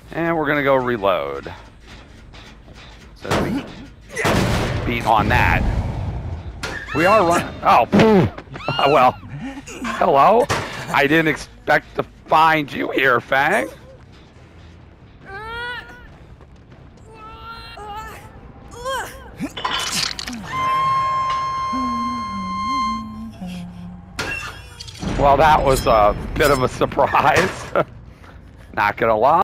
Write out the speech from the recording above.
And we're gonna go reload. So we beat on that. We are running. Oh, well. Hello. I didn't expect to find you here, Fang. Well, that was a bit of a surprise. Not gonna lie.